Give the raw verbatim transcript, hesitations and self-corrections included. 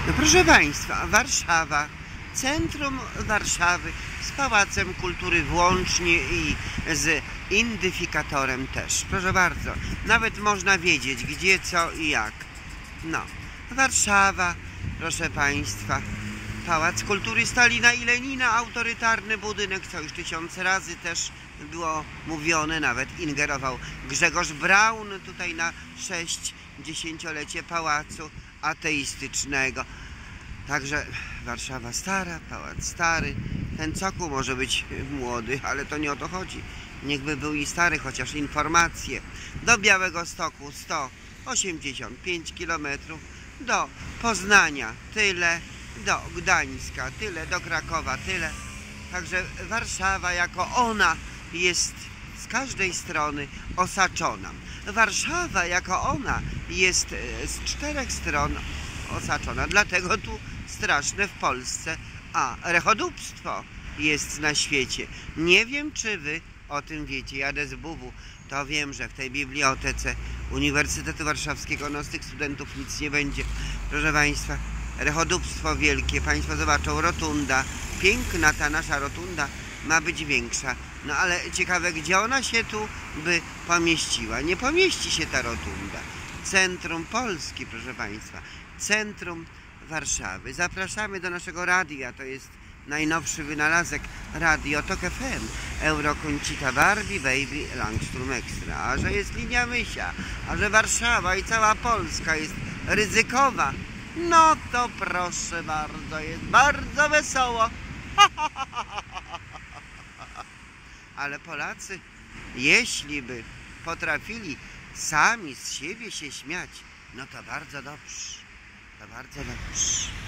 No proszę Państwa, Warszawa, centrum Warszawy z Pałacem Kultury włącznie i z Indyfikatorem też. Proszę bardzo, nawet można wiedzieć gdzie, co i jak. No, Warszawa, proszę Państwa, Pałac Kultury Stalina i Lenina, autorytarny budynek, co już tysiące razy też było mówione, nawet ingerował Grzegorz Braun tutaj na sześćdziesięciolecie Pałacu Ateistycznego. Także Warszawa stara, Pałac stary, ten cokół może być młody, ale to nie o to chodzi. Niechby był i stary, chociaż informacje. Do Białegostoku sto osiemdziesiąt pięć kilometrów, do Poznania tyle, do Gdańska tyle, do Krakowa tyle. Także Warszawa jako ona jest z każdej strony osaczona. Warszawa jako ona jest z czterech stron osaczona. Dlatego tu straszne w Polsce, a rechodóbstwo jest na świecie. Nie wiem, czy wy o tym wiecie. Jadę z B W, to wiem, że w tej bibliotece Uniwersytetu Warszawskiego no z tych studentów nic nie będzie. Proszę Państwa, rechodóbstwo wielkie. Państwo zobaczą, rotunda. Piękna ta nasza rotunda ma być większa. No ale ciekawe, gdzie ona się tu by pomieściła. Nie pomieści się ta rotunda. Centrum Polski, proszę Państwa. Centrum Warszawy. Zapraszamy do naszego radia. To jest najnowszy wynalazek Radio Tok F M. Eurokoncita Barbie, Baby, Langstrom Extra. A że jest linia Mysia, a że Warszawa i cała Polska jest ryzykowa, no to proszę bardzo, jest bardzo wesoło. Ale Polacy, jeśli by potrafili sami z siebie się śmiać, no to bardzo dobrze, to bardzo dobrze.